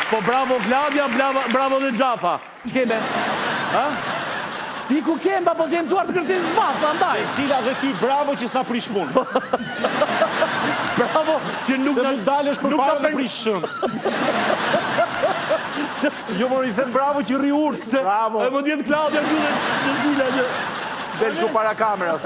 Po bravo Claudia, bravo dhe Gjafa. Ç'keme? Ha? Ti ku kemba, po se mësuar të kërtin zbat, andaj. Cila dhe ti bravo që s'na prish punë. Bravo që nuk se mund dalësh për para dhe prish shumë. Jo më i them bravo që rri urt. Bravo. E më djetë Claudia që zila që... Del shumë para kameras.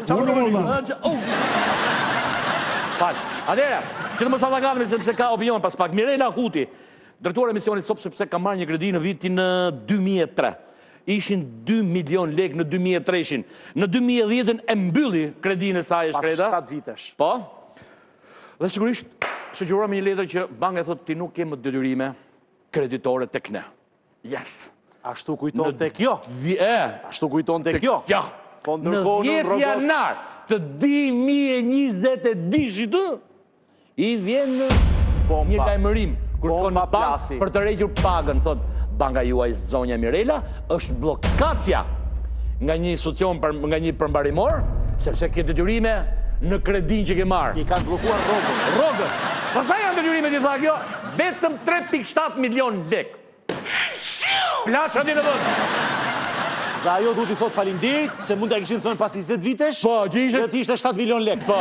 Falë. Atere, që të më sallakatemi sepse ka opinion pas pak. Mirela Huti, drejtuar emisionit Stop sepse ka marrë një kredi në vitin 2003. Ishin 2 milion lek në 2003-shin. Në 2010 e mbylli kredinë e saj e shkreta. Pas 7 vitesh. Po. Dhe sigurisht, shoqërora me një letër që banka e thotë ti nuk ke më detyrime kreditore tek ne. Yes. Ashtu kujton tek jo. Ashtu kujton tek jo. Ja. Po në 10 janar të 2022 i vjen një lajmërim kur shkon në bank për të rrequr pagën, thot banka juaj zonja Mirela është bllokacja nga një institucion nga një përmbarimor sepse ke detyrime në kredin që ke marrë. I kanë bllokuar rrogën. Rrogën. Pastaj janë detyrimet i tha kjo, vetëm 3.7 milion lek. Plaça di në vend. Dhe ajo duhet i thot faleminderit se mund ta kishin thënë pas 20 vitesh. Po, që ishte 7 milion lek. Po.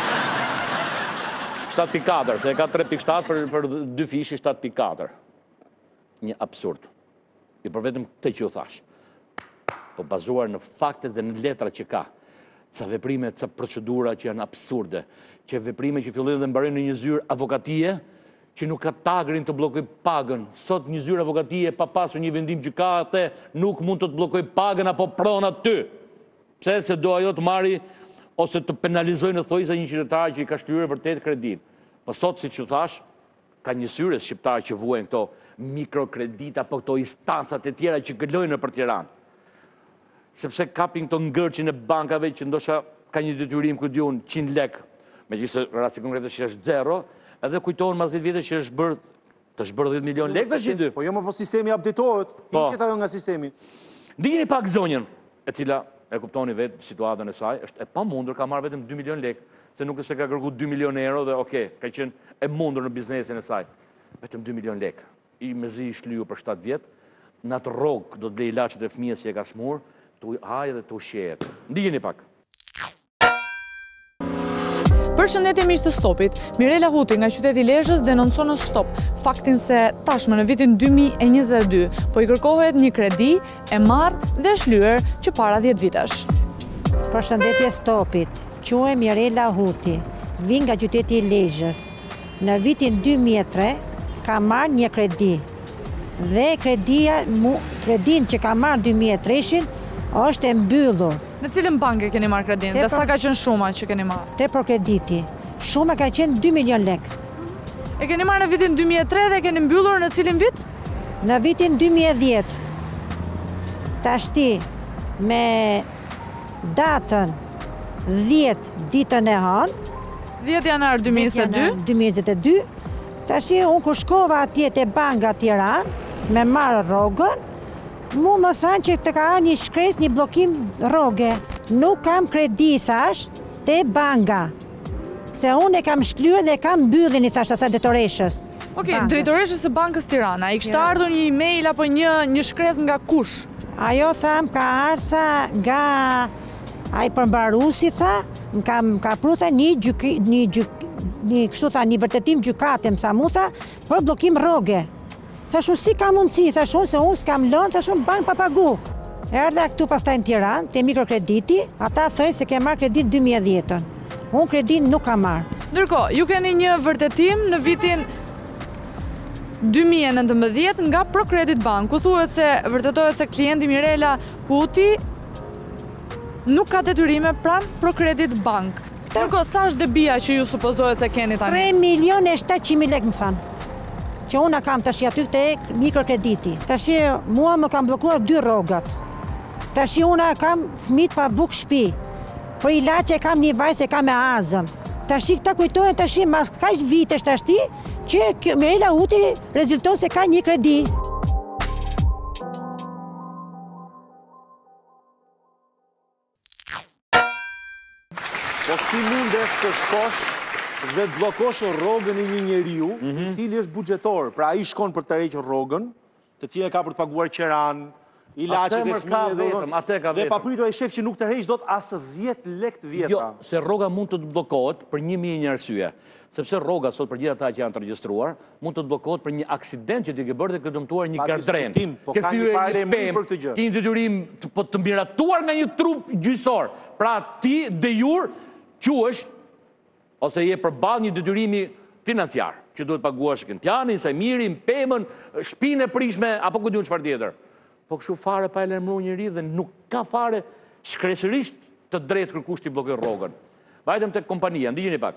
7.4, se e ka 3.7 për 2 fishi 7.4. Një absurd. I për vetëm këtë që u thash. Po bazuar në faktet dhe në letra që ka. Ca veprime, ca procedura që janë absurde. Që veprime që fillojnë dhe mbarojnë në një zyrë avokatie, që nuk ka tagrin të blokoj pagën. Sot një zyrë avokatie pa pasur një vendim gjykate nuk mund të të blokoj pagën apo pronë aty. Pse se do ajo të marri ose të penalizojnë në thojza një qytetar që i ka shtyruar vërtet kredin. Po sot, si që thash, ka një syre shqiptarë që vuajnë këto mikrokredita apo këto instancat e tjera që gëllojnë për Tiranë. Sepse kapin këto ngërqin e bankave që ndosha ka një detyrim ku diun 100 lek, megjithëse rasti konkret që është 0, edhe kujtohen mas 10 vite që është bërë 10 milion lek tash dy. Po jo më po sistemi updatohet, hiqet ajo nga sistemi. Ndiqni pak zonjën, e cila e kuptoni vetë situatën e saj, është e pamundur, ka marrë vetëm 2 milion lek, se nuk është se ka kërku 2 milion euro dhe oke, ka qenë e mundur në biznesin e saj. Vetëm 2 milion lek. I mezi i shlyu për 7 vjetë, në atë rogë do të blej ilaqet e fëmijës që e ka smur, të hajë dhe të ushqehet. Ndiqni pak. Përshëndetje miq të Stopit, Mirela Huti nga qyteti Lezhës denoncon në Stop faktin se tashmë në vitin 2022 po i kërkohet një kredi e marrë dhe shlyer që para 10 vitesh. Përshëndetje Stopit, quhem Mirela Huti, vi nga qyteti Lezhës. Në vitin 2003 ka marrë një kredi dhe kredin që ka marrë 2003-shin është e mbyllur. Në cilën bank e keni marrë kredin? Dhe sa ka qenë shuma që keni marrë? Te për krediti. Shuma ka qenë 2 milion lek. E keni marrë në vitin 2003 dhe keni mbyllur në cilin vit? Në vitin 2010. Tashti me datën 10 ditën e hënë, 10 janar 2022. Tashti unë kur shkova atje te banka Tiranë me marrë rrogën, mu më thanë që të ka arë një shkres, një blokim rroge. Nuk kam kredi, thash, te banka. Se unë e kam shklyer dhe kam mbyllin, thash, asaj drejtoreshës. Okej, drejtoreshës së Bankës Tirana, i kishte ardhur një email apo një shkres nga kush? Ajo, tham, ka ardha nga ai përmbaruesi, tha, ka pru, tha, një vërtetim gjykate, më tha, mu, tha, për blokim rroge. Thashu, si ka mundësi, thashu, se unë s'kam lënë, thashu, bank pa pagu. Erdha këtu pastaj në Tiranë, te mikrokrediti, ata thojnë se ke marrë kredit 2010-ën. Unë kredit nuk kam marrë. Ndërkohë, ju keni një vërtetim në vitin 2019 nga ProCredit Bank, ku thuhet se vërtetohet se klienti Mirela Huti nuk ka detyrime pranë ProCredit Bank. Ndërkohë, sa është debia që ju supozohet se keni tani? 3.700.000 lek më thanë. Që unë kam tashi aty të mikrokrediti. Tashi mua më kam blokuar 2 rrogat. Tashi unë kam fëmijë pa bukë shtëpi. Për ilaçe kam një vajzë e kam me azëm. Tashi këta kujtojnë tashi mas kaq vitesh tashi që Mirela Huti rezulton se ka një kredi. Po si mundesh të shkosh vetë bllokosh rrogën e një njeriu, i cili është buxhetor, pra ai shkon për të rrequr rrogën, të cilën ka për të paguar qeran, ilaçet e fëmijëve dhe papritur ai shef që nuk tërheq dot as 10 lekë vjetra. Jo, se rroga mund të bllokohet për 1001 arsye. Sepse rroga sot për gjithë ata që janë të regjistruar, mund të bllokohet për një aksident që ti ke bërë dhe ke dëmtuar një gardren. Po ka një paralem për këtë gjë. Ke një detyrim të miratuar nga një trup gjyqësor. Pra ti de jure quhesh ose je përballë një detyrimi financiar, që duhet paguash këntjanin, sajmirin, pemën, shtëpinë e prishme apo ku diun çfarë tjetër. Po kështu fare pa e lajmëruar njëri dhe nuk ka fare shkresërisht të drejtë kërkush ti bllokoj rrogën. Vajtëm tek kompania, ndiqeni pak.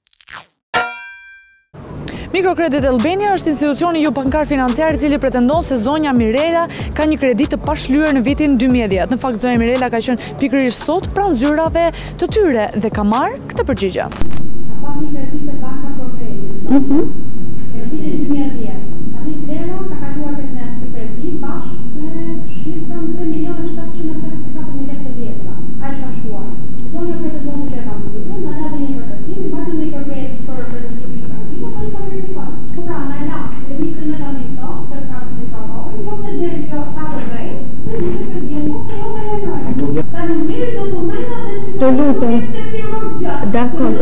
Microcredit Albania është institucioni jo bankar financiar i cili pretendon se zonja Mirela ka një kredi të pashlyer në vitin 2010. Në fakt, zonja Mirela ka qenë pikërisht sot pranë zyrave të tyre dhe ka marrë këtë përgjigje. Ka një kredi të banka Porfeli. Kredi 2010. Tani Vlera ka kaluar tek ne si kredi bashkë me shifrën 3.754.000 lekë të vjetra. Ai ka shkuar. Zonja pretendon se ka mbyllur, na la një vërtetim, i mbajmë një kërkesë për pretendimi që ka mbyllur, po i ka verifikuar. Pra, na la, lëvizën me tani këto, të kartën e kontrollit, nëse deri që ka të drejtë, ne do të djegojmë se jo me lajmëri. Tani mirë dokumenta dhe të lutem. Dakor.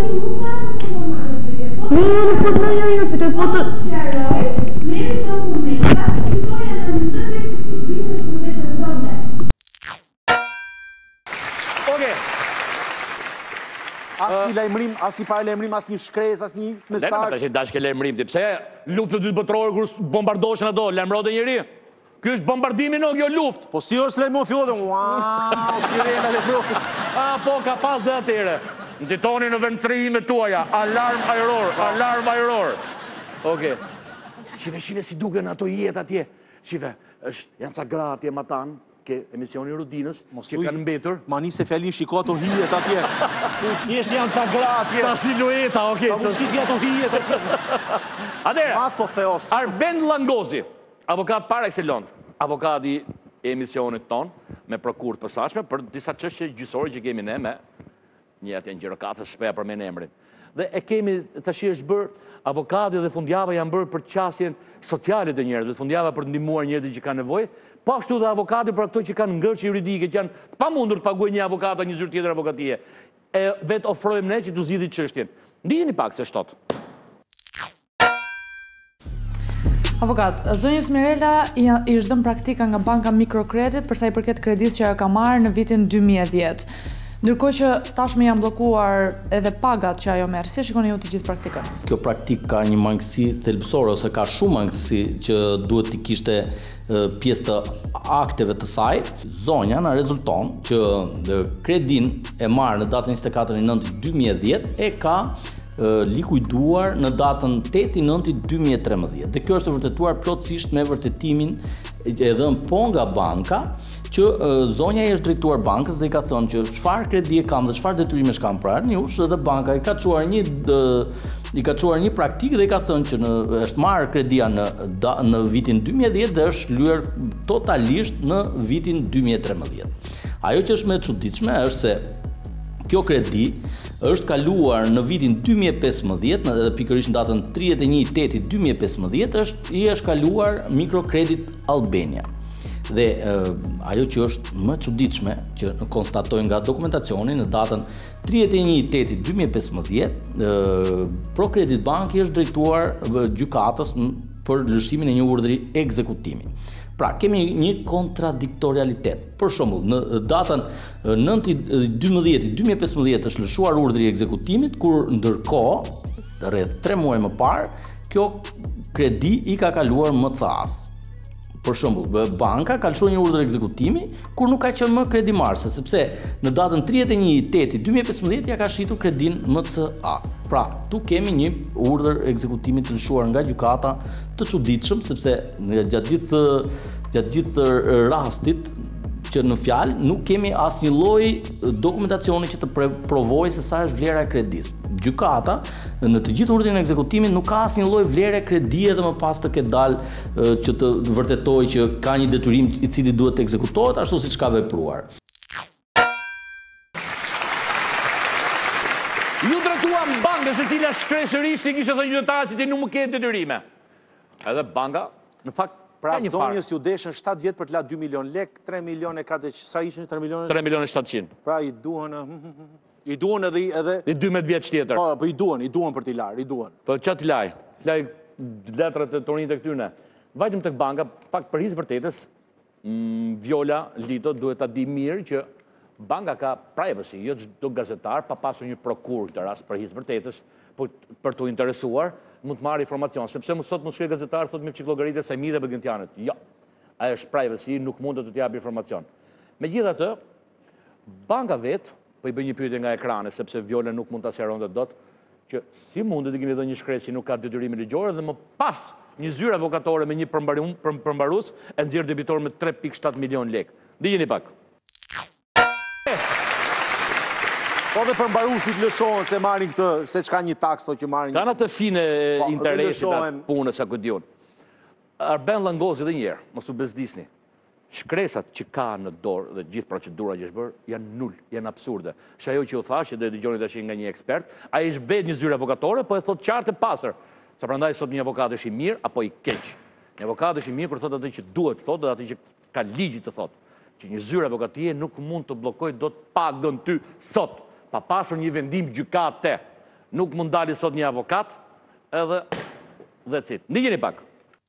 As një lajmërim, as një paralajmërim, as një shkresë, as një mesazh. Ne tash dash ke lajmërim ti. Pse luftë të dytë botërore kur bombardoshin ato, lajmërote njëri? Ky është bombardimi në kjo luftë. Po si është lajmon fillon? Ua, sirena lajmëron. Po ka pas dhe atyre. Nxitoni në vendtrimet tuaja, alarm ajror, alarm ajror. Okej. Shive si duken ato jetë atje. Shive, janë ca gra atje matan, ke emisioni Rudinës, që kanë mbetur. Ma nisë fjalin shiko ato hijet atje. Thjesht janë ca gra atje. Ta silueta, okej. Ta shikoj ato hijet atje. Atëre. Ato theos. Arben Langozi, avokat par excellence, avokati e emisionit ton, me prokurë posaçme për disa çështje gjyqësore që kemi ne me një atje gjirokatës shpeja për me në emrin. Dhe e kemi tash është bërë avokati dhe fundjava janë bërë për qasjen sociale të njerëzve, fundjava për të ndihmuar njerëzit që kanë nevojë, po ashtu dhe avokati për ato që kanë ngërçe juridike, që janë pamundur të paguajë një avokat një zyrë tjetër avokatie. E vetë ofrojmë ne që t'u zgjidhni çështjen. Ndiheni pak se shtot. Avokat, zonjës Mirela i është dhënë praktika nga banka Microcredit përsa i përket kredisë që ajo ka marrë në vitin 2010. Ndërkohë që tashmë janë bllokuar edhe pagat që ajo merr. Si shikoni ju të gjithë praktikën? Kjo praktikë ka një mangësi thelbësore ose ka shumë mangësi që duhet t'i kishte pjesë të akteve të saj. Zonja na rezulton që kredin e marrë në datën 24/9/2010 e ka likujduar në datën 8/9/2013. Dhe kjo është vërtetuar plotësisht me vërtetimin e dhënë po nga banka, që zonja i është drejtuar bankës dhe i ka thënë që çfarë kredi e kam dhe çfarë detyrimesh kam pra arniush, dhe banka i ka çuar një praktikë dhe i ka thënë që është marrë kredia në vitin 2010 dhe është lyer totalisht në vitin 2013. Ajo që është më e çuditshme është se kjo kredi është kaluar në vitin 2015, edhe pikërisht në datën 31/8/2015 është kaluar Microcredit Albania. Dhe ajo që është më çuditshme që konstatojnë nga dokumentacioni në datën 31/8/2015, Procredit Banki është drejtuar gjykatës për lëshimin e një urdhri ekzekutimi. Pra, kemi një kontradiktorialitet. Për shembull, në datën 9/12/2015 është lëshuar urdhri i ekzekutimit, kur ndërkohë rreth 3 muaj më parë, kjo kredi i ka kaluar MCA-s. Për shembull, banka ka lëshuar një urdhër ekzekutimi kur nuk ka qenë më kredimarrëse, sepse në datën 31/8/2015 ja ka shitur kredin MCA. Pra, tu kemi një urdhër ekzekutimi të lëshuar nga gjykata të çuditshëm, sepse gjatë gjithë rastit që në fjalë nuk kemi asnjë lloj dokumentacioni që të provojë se sa është vlera e kredisë. Gjykata në të gjithë urdhrin e ekzekutimit nuk ka asnjë lloj vlere kredie dhe më pas të ketë dalë që të vërtetojë që ka një detyrim i cili duhet të ekzekutohet ashtu siç ka vepruar. Ju drejtuam bankës e cila shkresërisht i kishte thënë qytetarët që ti nuk më ke detyrime. Edhe banka, në fakt, pra zonjës ju deshën 7 vjetë për të la 2 milion lek, 3 milion e kate, sa ishin 3 milion? 3 milion e 700. Pra i duhen edhe... I 12 vjetë tjetër. Po, i duhen për t'i larë, i duhen. Po, që t'i laj? T'laj letrat e torinit e këtyne. Vajtëm të banka, fakt për hitë vërtetës, Viola Lito duhet ta di mirë që banka ka privacy, jo çdo gazetar, pa pasur një prokur këtë rast për hitë vërtetës, për t'u interesuar, mund të marrë informacion, sepse më sot më shkruaj gazetar, thot me psikologaritë e Sajmi dhe Begentianët. Jo, ajo është privacy, nuk mund të t'jap informacion. Megjithatë, banka vetë, po i bëj një pyetje nga ekrane, sepse Viola nuk mund ta sqaronte dot, që si mundet të kemi dhënë një shkresë që nuk ka detyrime ligjore dhe më pas një zyrë avokatore me një përmbarues e nxjerr debitor me 3.7 milion lekë. Dijeni pak. Po dhe përmbaruesit lëshohen se marrin këtë, se çka një taks to që marrin. Kanë atë fine interesi të punës apo diun. Arben Langozi edhe një herë, mos u bezdisni. Shkresat që ka në dorë dhe gjithë procedura që është bërë, janë nul, janë absurde. Shë ajo që u thashë, dhe dëgjoni tash nga një ekspert, ai është vetë një zyrë avokatore, po e thot qartë e pasër. Sa prandaj sot një avokat është i mirë apo i keq. Një avokat është i mirë për thotë atë që duhet thotë dhe atë që ka ligji të thotë. Që një zyrë avokatie nuk mund të bllokojë dot pagën ty sot, pa pasur një vendim gjykate. Nuk mund dali sot një avokat, edhe that's it. Ndiqeni pak.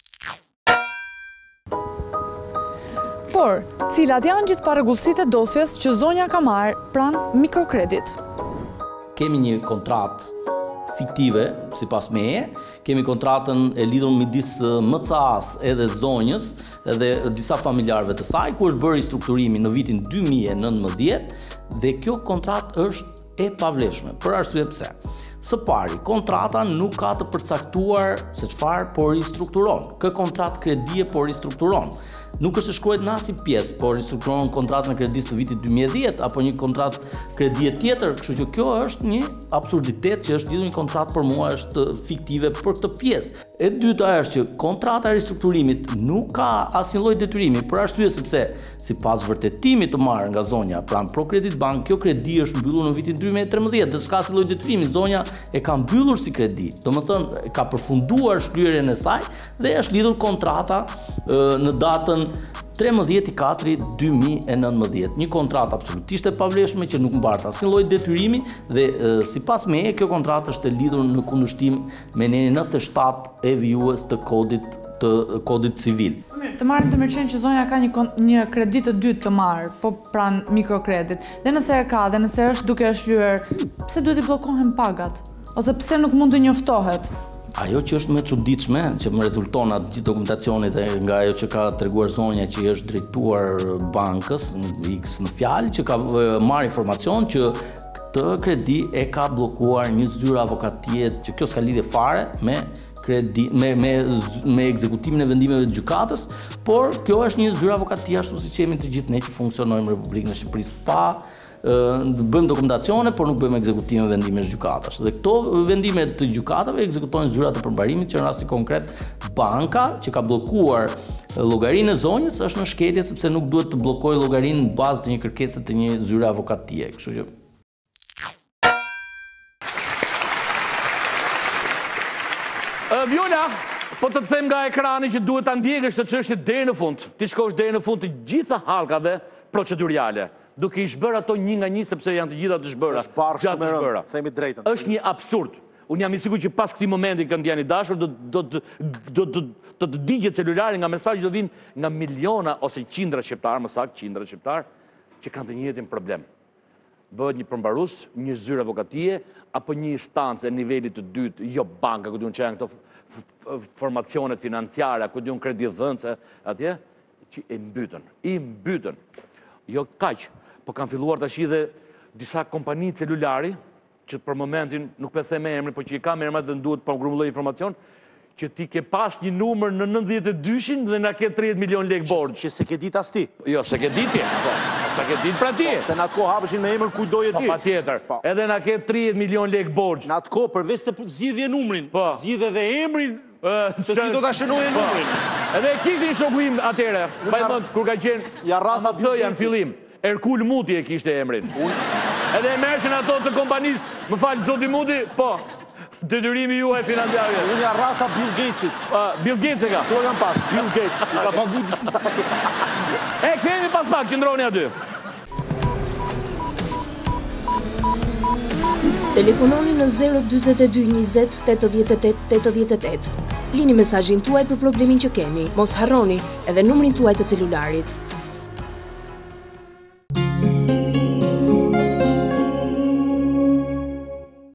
Por, cilat janë gjithë parregullësitë e dosjes që zonja ka marrë pranë mikrokredit? Kemi një kontratë fiktive, sipas meje, kemi kontratën e lidhur midis MCA-s edhe zonjës edhe disa familjarëve të saj, ku është bërë strukturimi në vitin 2019 dhe kjo kontratë është e pavlefshme. Për arsye pse? Së pari, kontrata nuk ka të përcaktuar se çfarë po ristrukturon. Kë kontratë kredie po ristrukturon. Nuk është e shkruar në asnjë pjesë, por ristrukturon kontratën e kredisë të vitit 2010 apo një kontratë kredie tjetër, kështu që kjo është një absurditet që është lidhur një kontratë për mua është fiktive për këtë pjesë. E dyta është që kontrata e ristrukturimit nuk ka asnjë lloj detyrimi, për arsye sepse sipas vërtetimit të marrë nga zonja pranë Procredit Bank, kjo kredi është mbyllur në vitin 2013 dhe s'ka asnjë lloj detyrimi, zonja e ka mbyllur si kredi. Domethënë ka përfunduar shlyerjen e saj dhe është lidhur kontrata në datën 13/4/2019, një kontratë absolutisht e pavlefshme që nuk mbart asnjë lloj detyrimi dhe sipas meje kjo kontratë është e lidhur në kundërshtim me nenin 97 e vijues të kodit civil. Të marrim të mirëqenë që zonja ka një kredi të dytë të marrë, po pranë mikrokredit. Dhe nëse e ka, dhe nëse është duke e shlyer, pse duhet i bllokohen pagat? Ose pse nuk mund të njoftohet? Ajo që është më çuditshme, që më rezulton atë gjithë dokumentacionit e nga ajo që ka treguar zonja që është drejtuar bankës X në fjalë, që ka marrë informacion që këtë kredi e ka bllokuar një zyrë avokatije, që kjo s'ka lidhje fare me me ekzekutimin e vendimeve të gjykatës, por kjo është një zyrë avokatije ashtu siç jemi të gjithë ne që funksionojmë në Republikën e Shqipërisë pa bëjmë dokumentacione, por nuk bëjmë ekzekutime vendimesh gjykatash. Dhe këto vendime të gjykatave ekzekutojnë zyrat e përmbarimit, që në rasti konkret banka që ka bllokuar llogarinë e zonjës është në shkelje sepse nuk duhet të bllokojë llogarinë në bazë të një kërkese të një zyre avokatie. Kështu që Viola, po të them nga ekrani që duhet ta ndjekësh të çështje deri në fund. Ti shkosh deri në fund të gjitha hallkave procedurale, duke i shbërë ato një nga një sepse janë të gjitha të shbëra. Gjatë të shbëra. Themi drejtën. Është një absurd. Unë jam i sigurt që pas këtij momenti që ndjeni dashur do të digjet celulari nga mesazhet do vinë nga miliona ose qindra shqiptar, më saktë qindra shqiptar që kanë të njëjtin problem. Bëhet një përmbarues, një zyrë avokatie apo një instancë e nivelit të dytë, jo banka, ku diun që janë këto formacionet financiare, ku diun kredidhënëse atje, që i mbytën. Jo kaq, po kanë filluar tash dhe disa kompani celulari, që për momentin nuk po them emrin, por që i kam emrat dhe duhet po grumbulloj informacion, që ti ke pas një numër në 92-shin dhe na ke 30 milion lekë borxh. Që se ke ditë as ti. Jo, se ke ditë ti. Po, se ke ditë pra ti. Se në atë kohë hapeshin me emër kujdoje ti. Po, patjetër. Edhe na ke 30 milion lekë borxh. Në atë kohë përveç se zgjidhje numrin, zgjidhe dhe emrin, se ti do ta shënoje numrin. Edhe kishin shoku im atëre, mbajmend kur ka qenë Jarrasa në fillim. Erkul Muti e kishte emrin. Edhe e mershin ato të kompanisë, më falë, zoti Muti, po, Detyrimi juaj financiare. Unë ja rasa Bill Gatesit. Bill Gates e ka. Çfarë kam pas? Bill Gates. I ka pagu. Kthehemi pas pak, qëndroni aty. Telefononi në 042 20 88 88. Lini mesazhin tuaj për problemin që keni. Mos harroni edhe numrin tuaj të celularit.